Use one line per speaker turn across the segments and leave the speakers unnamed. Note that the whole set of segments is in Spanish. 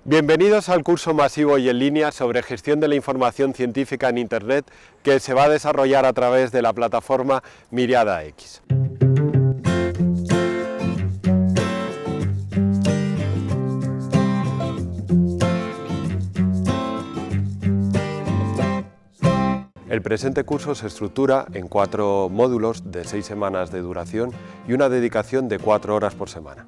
Bienvenidos al curso masivo y en línea sobre gestión de la información científica en Internet que se va a desarrollar a través de la plataforma Miriada X. El presente curso se estructura en 4 módulos de 6 semanas de duración y una dedicación de 4 horas por semana.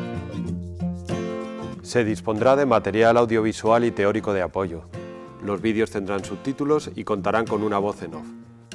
Se dispondrá de material audiovisual y teórico de apoyo. Los vídeos tendrán subtítulos y contarán con una voz en off.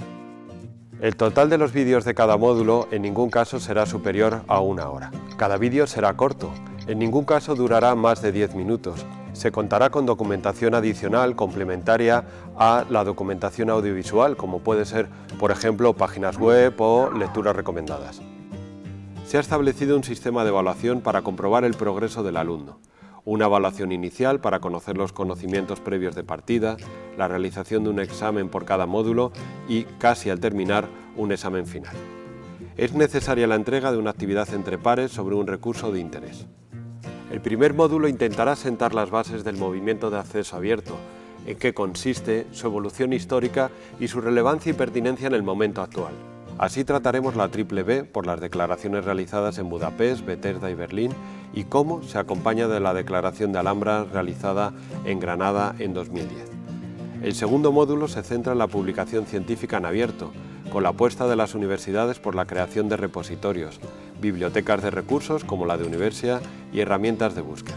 El total de los vídeos de cada módulo en ningún caso será superior a 1 hora. Cada vídeo será corto, en ningún caso durará más de 10 minutos. Se contará con documentación adicional complementaria a la documentación audiovisual, como puede ser, por ejemplo, páginas web o lecturas recomendadas. Se ha establecido un sistema de evaluación para comprobar el progreso del alumno. Una evaluación inicial para conocer los conocimientos previos de partida, la realización de un examen por cada módulo y, casi al terminar, un examen final. Es necesaria la entrega de una actividad entre pares sobre un recurso de interés. El primer módulo intentará sentar las bases del movimiento de acceso abierto, en qué consiste, su evolución histórica y su relevancia y pertinencia en el momento actual. Así trataremos la triple B por las declaraciones realizadas en Budapest, Bethesda y Berlín y cómo se acompaña de la declaración de Alhambra realizada en Granada en 2010. El segundo módulo se centra en la publicación científica en abierto, con la apuesta de las universidades por la creación de repositorios, bibliotecas de recursos como la de Universia y herramientas de búsqueda.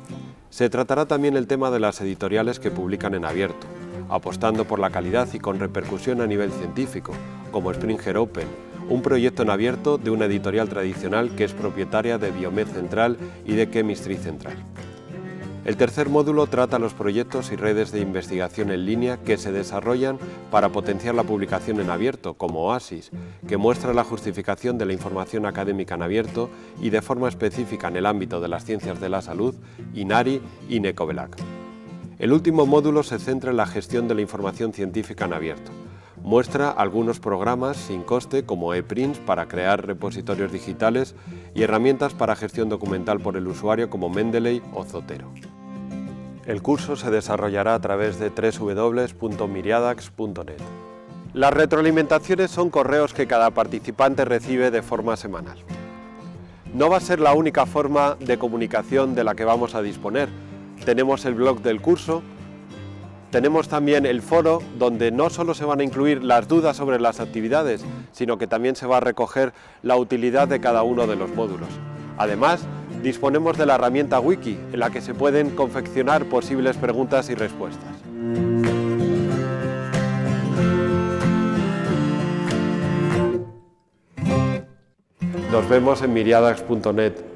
Se tratará también el tema de las editoriales que publican en abierto, apostando por la calidad y con repercusión a nivel científico, como Springer Open, un proyecto en abierto de una editorial tradicional que es propietaria de Biomed Central y de Chemistry Central. El tercer módulo trata los proyectos y redes de investigación en línea que se desarrollan para potenciar la publicación en abierto, como OASIS, que muestra la justificación de la información académica en abierto y de forma específica en el ámbito de las ciencias de la salud, INARI y NECOVELAC. El último módulo se centra en la gestión de la información científica en abierto. Muestra algunos programas sin coste como ePrints para crear repositorios digitales y herramientas para gestión documental por el usuario como Mendeley o Zotero. El curso se desarrollará a través de www.miriadax.net. Las retroalimentaciones son correos que cada participante recibe de forma semanal. No va a ser la única forma de comunicación de la que vamos a disponer. Tenemos el blog del curso, tenemos también el foro donde no solo se van a incluir las dudas sobre las actividades, sino que también se va a recoger la utilidad de cada uno de los módulos. Además, disponemos de la herramienta Wiki, en la que se pueden confeccionar posibles preguntas y respuestas. Nos vemos en miriadax.net.